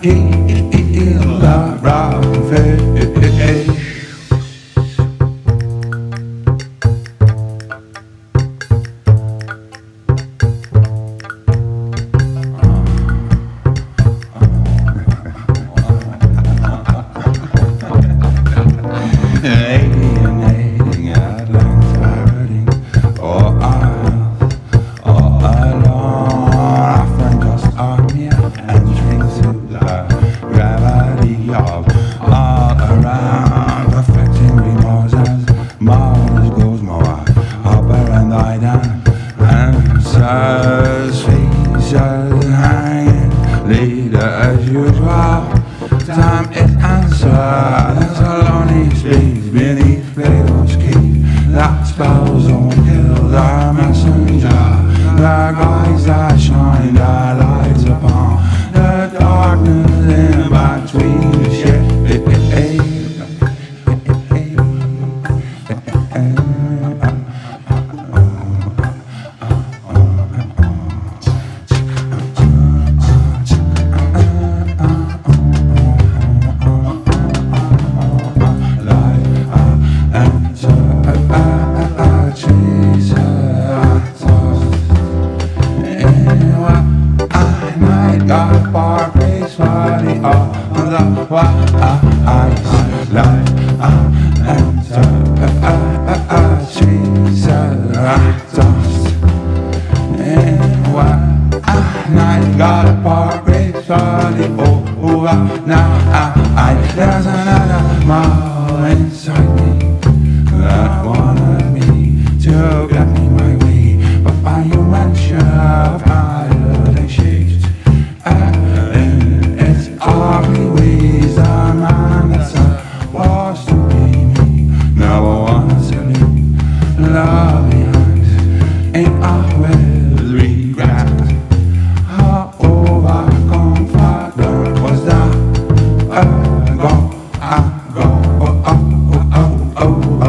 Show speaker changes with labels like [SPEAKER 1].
[SPEAKER 1] heal the rough face. Alienating at length, hurting all alone. Our friend just me entering through the gravity of all around, perfecting remorse as Mars goes more. Hopper and I down answers, faces hanging, leader as usual. Time is answered, there's a lonely space beneath Plato's cave. That spells won't kill the messenger. The guys that shine their lights upon the darkness in between the shade. Got bar face funny on the wise light enter Jesus dust. And one night got a bar face funny now there's another mile inside me that wanted me to get me my way, but by your mention of higher than shapes. It's ugly ways, the man that's supposed to be me. Now I wanna salute love behind, ain't always regret. How overconfident was that? I go,